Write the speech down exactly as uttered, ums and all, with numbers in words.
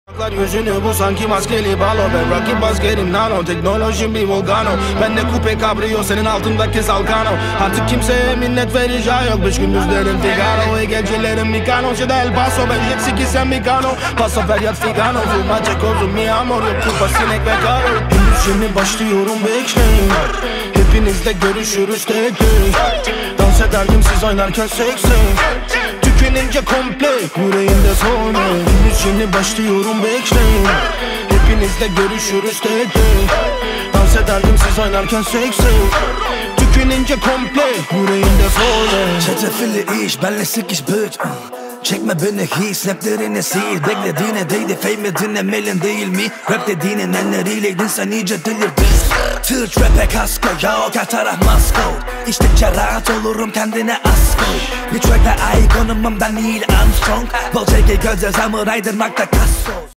Yüzünü bu sanki maskeli balo. Ben rakip askerim nano, teknolojim bir volcano. Ben de kupe cabrio, senin altındaki Salgano. Artık kimseye minnet vereceği yok. Beş gündüzlerim Figaro ve gecelerim Mikano. Şeyde El Paso, ben jet ski sen Mikano. Paso feryat Figano, fuma çekozum mi amor. Yok kurba sinek ve karo. Henüz şimdi başlıyorum bekleyin. Hepinizle görüşürüz tek tek. Dans ederdim siz oynarken seksi. Tükenince komple yüreğimde sonra. Henüz şimdi başlıyorum bekleyin. Hepinizle görüşürüz tek tek. Dans ederdim siz oynarken seksi. Tükenince komple yüreğimde sonra. Çetefili iş benle sikiş bitch. Çekme beni hiç snaplerini sil. Beklediğine değdi fame dinlemelin değil mi? Rap dediğinin elleriyle sen iyice delirdin. Türk rap'e kasko ya o her taraf masko. İçtikçe rahat olurum kendine asko. Bir track'te ikonumum ben Neil Armstrong. Bol çeki gözler samuraydırmakta kasko.